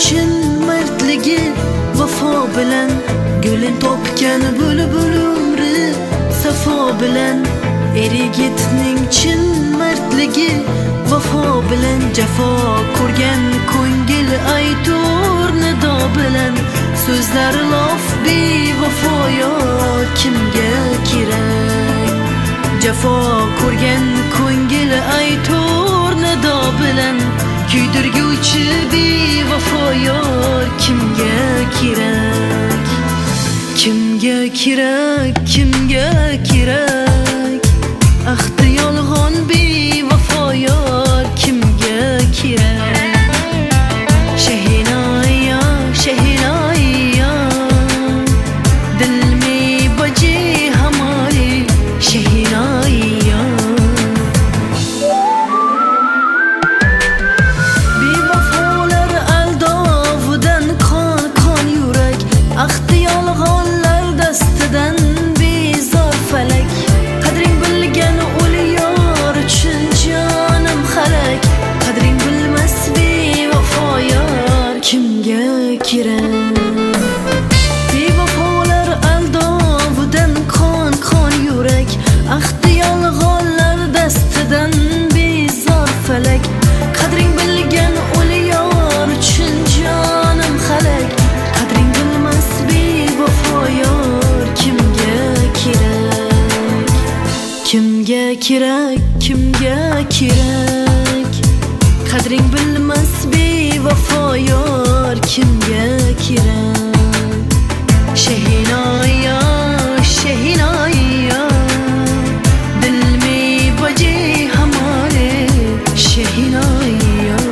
chin mardligi vafo bilan gulin topgan bo'lib umri safo bilan er-yigitning chin mardligi vafo bilan jafo ko'rgan ko'ngil aytur nido bilan so'zlar lof bevafo yor kimga kerak jafo ko'rgan ko'ngil aytur nido bilan kuydirguvchi bevafo yor kimga kerak kimga kerak kimga kerak ahdi yolg'on bevafo yor kimga kerak shehinoya shehinoya dil में बजे हमारे शहनाइया bevafolar aldovidan qon yurak ahdi yolg'onlar dastidan bezor falak qadring bilgan o'liyor uchun jonim halak qadring bilmas bevafo yor kimga kerak bevafolar aldovidan qon yurak ahdi yolg'onlar dastidan bezor falak qadring bilgan o'liyor uchun jonim halak qadring bilmas bevafo yor kimga kerak kimga kerak kimga kerak qadring bilmas bevafo yor kimga kerak shehinoya shehinoya दिल में बजे हमारे शहनाइया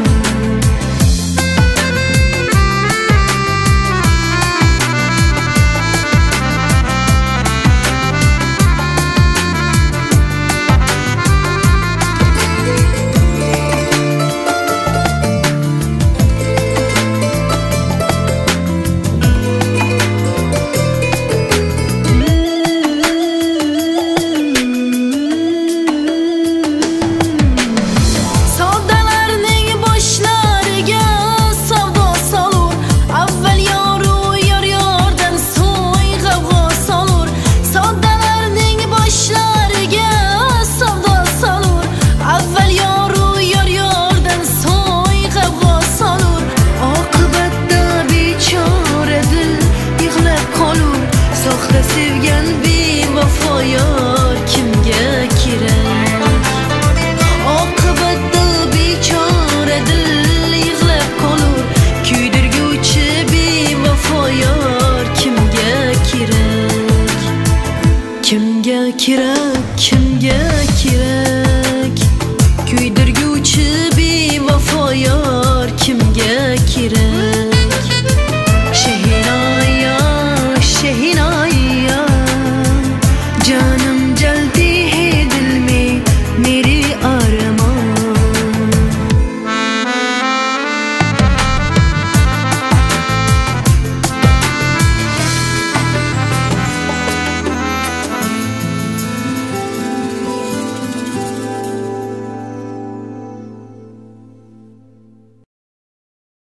sevgan bevafo yor kimga kerak oqibatda bechora dil yig'lab qolur kuydirguvchi bevafo yor kimga kerak kimga kerak kimga kerak kuydirguvchi bevafo yor kimga kerak